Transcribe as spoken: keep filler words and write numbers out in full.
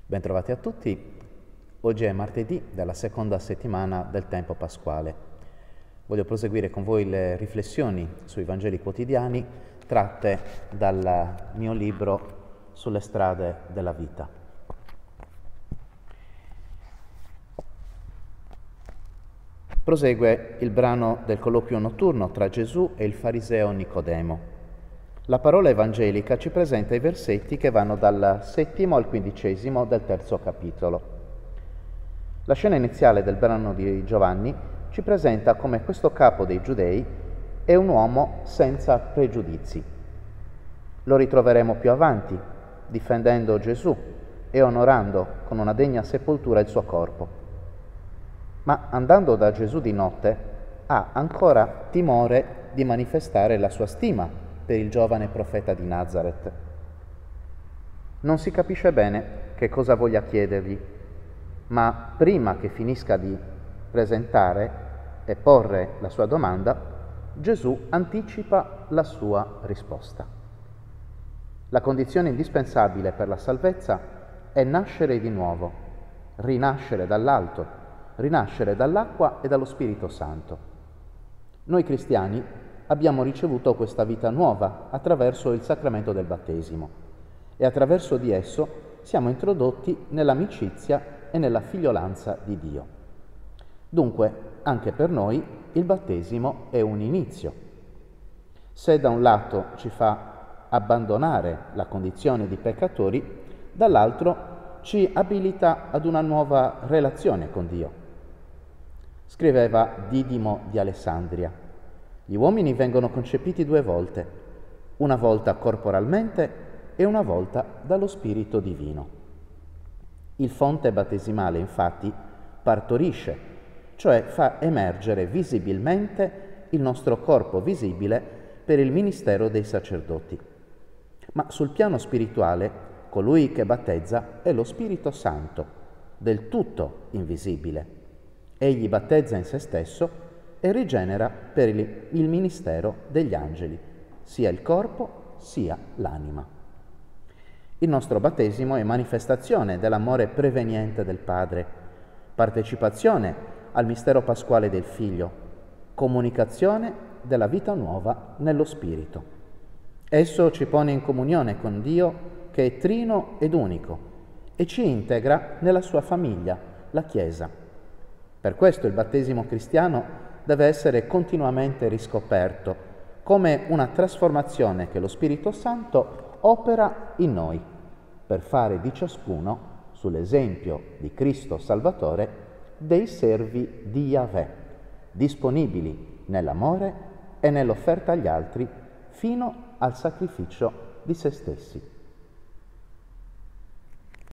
Bentrovati a tutti. Oggi è martedì della seconda settimana del tempo pasquale. Voglio proseguire con voi le riflessioni sui Vangeli quotidiani tratte dal mio libro Sulle strade della vita. Prosegue il brano del colloquio notturno tra Gesù e il fariseo Nicodemo. La parola evangelica ci presenta i versetti che vanno dal settimo al quindicesimo del terzo capitolo. La scena iniziale del brano di Giovanni ci presenta come questo capo dei Giudei è un uomo senza pregiudizi. Lo ritroveremo più avanti, difendendo Gesù e onorando con una degna sepoltura il suo corpo. Ma andando da Gesù di notte ha ancora timore di manifestare la sua stima per il giovane profeta di Nazaret. Non si capisce bene che cosa voglia chiedergli, ma prima che finisca di presentare e porre la sua domanda, Gesù anticipa la sua risposta. La condizione indispensabile per la salvezza è nascere di nuovo, rinascere dall'alto, rinascere dall'acqua e dallo Spirito Santo. Noi cristiani abbiamo ricevuto questa vita nuova attraverso il sacramento del battesimo e attraverso di esso siamo introdotti nell'amicizia e nella figliolanza di Dio. Dunque, anche per noi il battesimo è un inizio. Se da un lato ci fa abbandonare la condizione di peccatori, dall'altro ci abilita ad una nuova relazione con Dio. Scriveva Didimo di Alessandria: gli uomini vengono concepiti due volte, una volta corporalmente e una volta dallo Spirito Divino. Il fonte battesimale, infatti, partorisce, cioè fa emergere visibilmente il nostro corpo visibile per il ministero dei sacerdoti. Ma sul piano spirituale, colui che battezza è lo Spirito Santo, del tutto invisibile. Egli battezza in se stesso e rigenera per il, il ministero degli angeli, sia il corpo sia l'anima. Il nostro battesimo è manifestazione dell'amore preveniente del Padre, partecipazione al mistero pasquale del Figlio, comunicazione della vita nuova nello Spirito. Esso ci pone in comunione con Dio, che è trino ed unico, e ci integra nella sua famiglia, la Chiesa. Per questo il battesimo cristiano deve essere continuamente riscoperto come una trasformazione che lo Spirito Santo opera in noi per fare di ciascuno, sull'esempio di Cristo Salvatore, dei servi di Yahweh, disponibili nell'amore e nell'offerta agli altri fino al sacrificio di se stessi.